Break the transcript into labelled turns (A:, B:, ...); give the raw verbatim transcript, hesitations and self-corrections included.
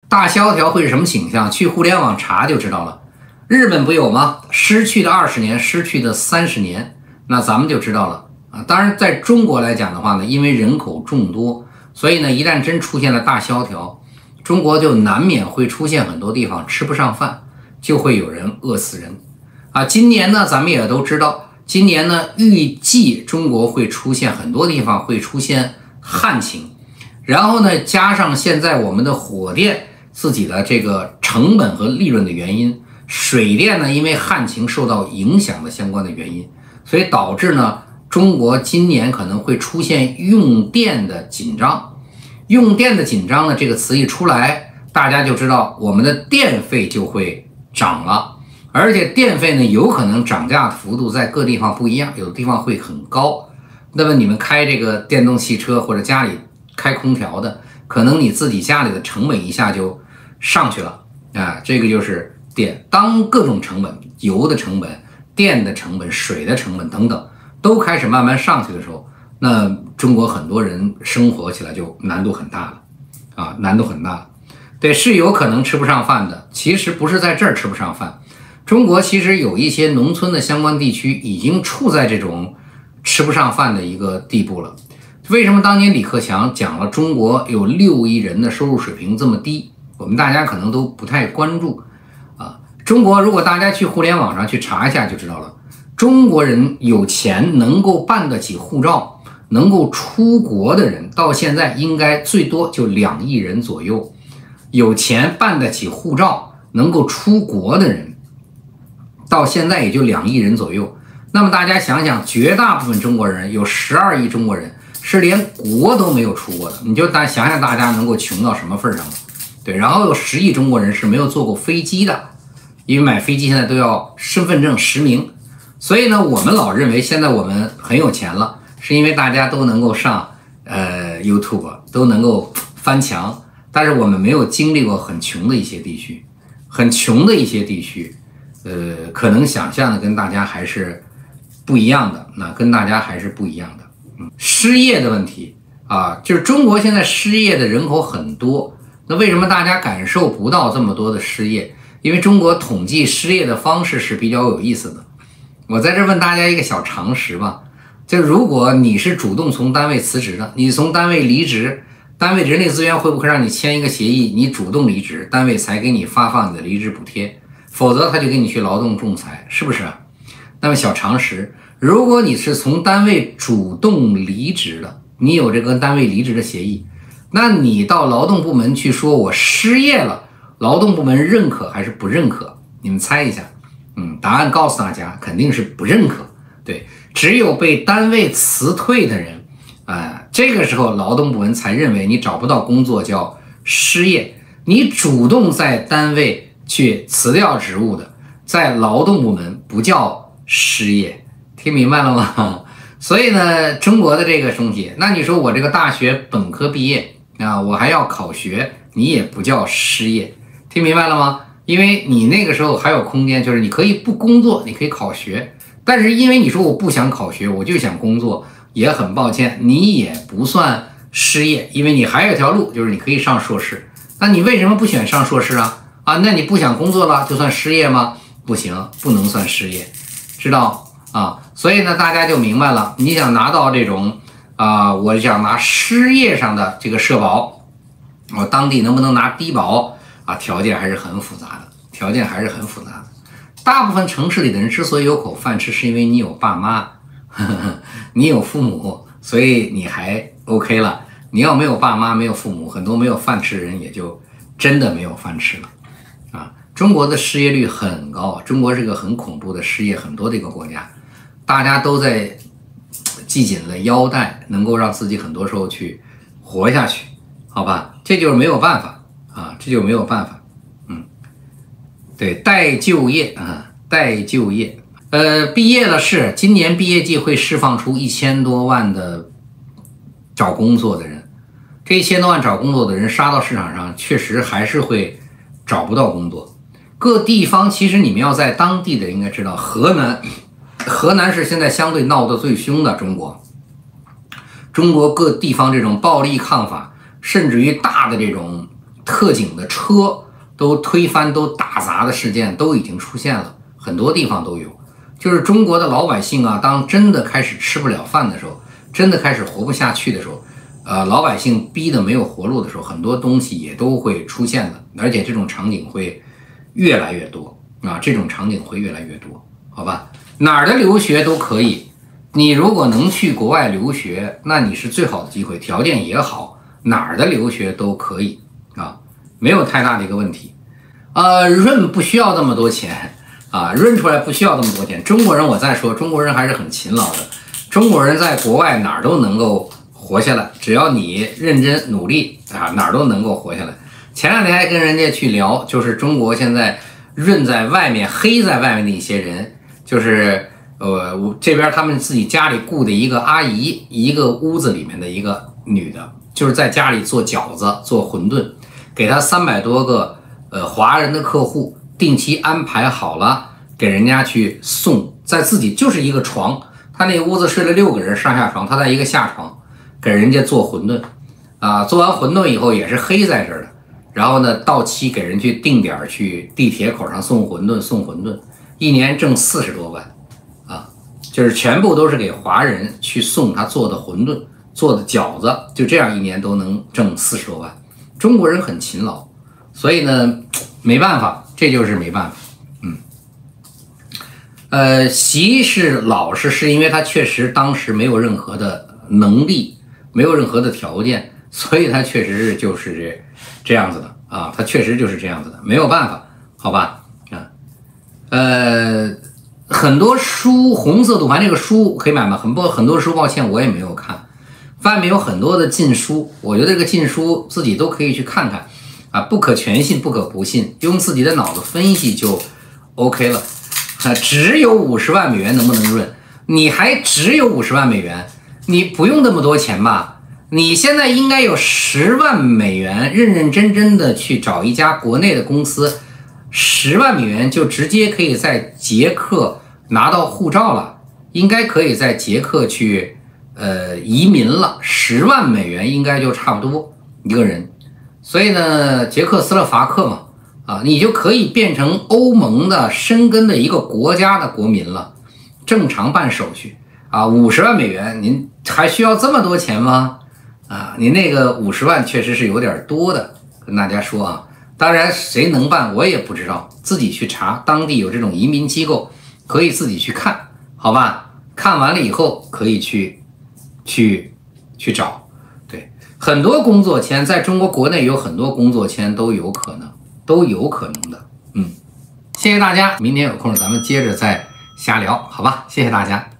A: 大萧条会是什么倾向？去互联网查就知道了。日本不有吗？失去的二十年，失去的三十年，那咱们就知道了啊。当然，在中国来讲的话呢，因为人口众多，所以呢，一旦真出现了大萧条，中国就难免会出现很多地方吃不上饭，就会有人饿死人啊。今年呢，咱们也都知道，今年呢，预计中国会出现很多地方会出现旱情，然后呢，加上现在我们的火电自己的这个成本和利润的原因，水电呢因为旱情受到影响的相关的原因，所以导致呢中国今年可能会出现用电的紧张。用电的紧张呢这个词一出来，大家就知道我们的电费就会涨了，而且电费呢有可能涨价幅度在各地方不一样，有的地方会很高。那么你们开这个电动汽车或者家里开空调的，可能你自己家里的成本一下就上去了啊，这个就是电。当各种成本，油的成本、电的成本、水的成本等等都开始慢慢上去的时候，那中国很多人生活起来就难度很大了啊，难度很大了。对，是有可能吃不上饭的，其实不是在这儿吃不上饭，中国其实有一些农村的相关地区已经处在这种吃不上饭的一个地步了。为什么当年李克强讲了中国有六亿人的收入水平这么低，我们大家可能都不太关注啊。中国如果大家去互联网上去查一下就知道了，中国人有钱能够办得起护照，能够出国的人到现在应该最多就两亿人左右。有钱办得起护照能够出国的人到现在也就两亿人左右。那么大家想想，绝大部分中国人有十二亿中国人是连国都没有出过的，你就大想想大家能够穷到什么份上了。对，然后有十亿中国人是没有坐过飞机的，因为买飞机现在都要身份证实名。所以呢，我们老认为现在我们很有钱了，是因为大家都能够上呃 YouTube， 都能够翻墙，但是我们没有经历过很穷的一些地区，很穷的一些地区，呃，可能想象的跟大家还是不一样的，那跟大家还是不一样的。嗯，失业的问题啊，就是中国现在失业的人口很多，那为什么大家感受不到这么多的失业？因为中国统计失业的方式是比较有意思的。我在这问大家一个小常识吧，就如果你是主动从单位辞职的，你从单位离职，单位人力资源会不会让你签一个协议，你主动离职，单位才给你发放你的离职补贴，否则他就给你去劳动仲裁，是不是啊？那么小常识，如果你是从单位主动离职的，你有这个单位离职的协议，那你到劳动部门去说我失业了，劳动部门认可还是不认可？你们猜一下。嗯，答案告诉大家，肯定是不认可。对，只有被单位辞退的人，啊、呃，这个时候劳动部门才认为你找不到工作叫失业。你主动在单位去辞掉职务的，在劳动部门不叫失业，听明白了吗？所以呢，中国的这个东西，那你说我这个大学本科毕业啊，我还要考学，你也不叫失业，听明白了吗？因为你那个时候还有空间，就是你可以不工作，你可以考学，但是因为你说我不想考学，我就想工作，也很抱歉，你也不算失业，因为你还有一条路，就是你可以上硕士。那你为什么不选上硕士啊？啊，那你不想工作了，就算失业吗？不行，不能算失业，知道啊？所以呢，大家就明白了，你想拿到这种啊、呃，我想拿失业上的这个社保，我当地能不能拿低保？啊，条件还是很复杂的，条件还是很复杂的。大部分城市里的人之所以有口饭吃，是因为你有爸妈，呵呵，你有父母，所以你还 OK 了。你要没有爸妈，没有父母，很多没有饭吃的人也就真的没有饭吃了。啊，中国的失业率很高，中国是个很恐怖的失业很多的一个国家，大家都在系紧了腰带，能够让自己很多时候去活下去，好吧？这就是没有办法。啊，这就没有办法，嗯，对，待就业啊，待就业，呃，毕业了是今年毕业季会释放出一千多万的找工作的人，这一千多万找工作的人杀到市场上，确实还是会找不到工作。各地方其实你们要在当地的应该知道，河南，河南是现在相对闹得最凶的中国，中国各地方这种暴力抗法，甚至于大的这种特警的车都推翻、都打砸的事件都已经出现了，很多地方都有。就是中国的老百姓啊，当真的开始吃不了饭的时候，真的开始活不下去的时候，呃，老百姓逼得没有活路的时候，很多东西也都会出现的，而且这种场景会越来越多啊，这种场景会越来越多，好吧？哪儿的留学都可以，你如果能去国外留学，那你是最好的机会，条件也好，哪儿的留学都可以啊，没有太大的一个问题。呃，润不需要那么多钱啊，润出来不需要那么多钱。中国人，我再说，中国人还是很勤劳的，中国人在国外哪儿都能够活下来，只要你认真努力啊，哪儿都能够活下来。前两天还跟人家去聊，就是中国现在润在外面、黑在外面的一些人，就是呃，我这边他们自己家里雇的一个阿姨，一个屋子里面的一个女的，就是在家里做饺子、做馄饨，给他三百多个呃华人的客户，定期安排好了，给人家去送，在自己就是一个床，他那屋子睡了六个人上下床，他在一个下床。给人家做馄饨，啊，做完馄饨以后也是黑在这儿的，然后呢，到期给人去定点去地铁口上送馄饨，送馄饨，一年挣四十多万，啊，就是全部都是给华人去送他做的馄饨、做的饺子，就这样一年都能挣四十多万。中国人很勤劳，所以呢，没办法，这就是没办法，嗯，呃，习是老实，是因为他确实当时没有任何的能力。没有任何的条件，所以他确实是就是这这样子的啊，他确实就是这样子的，没有办法，好吧？啊，呃，很多书，红色赌盘这个书可以买吗？很多很多书，抱歉我也没有看，外面有很多的禁书，我觉得这个禁书自己都可以去看看啊，不可全信，不可不信，用自己的脑子分析就 OK 了。啊，只有五十万美元能不能润？你还只有五十万美元？你不用那么多钱吧？你现在应该有十万美元，认认真真的去找一家国内的公司，十万美元就直接可以在捷克拿到护照了，应该可以在捷克去呃移民了，十万美元应该就差不多一个人。所以呢，捷克斯洛伐克嘛，啊，你就可以变成欧盟的深根的一个国家的国民了，正常办手续。啊，五十万美元，您还需要这么多钱吗？啊，你那个五十万确实是有点多的，跟大家说啊。当然，谁能办我也不知道，自己去查，当地有这种移民机构，可以自己去看，好吧？看完了以后可以去去去找。对，很多工作签在中国国内有很多工作签都有可能，都有可能的。嗯，谢谢大家，明天有空咱们接着再瞎聊，好吧？谢谢大家。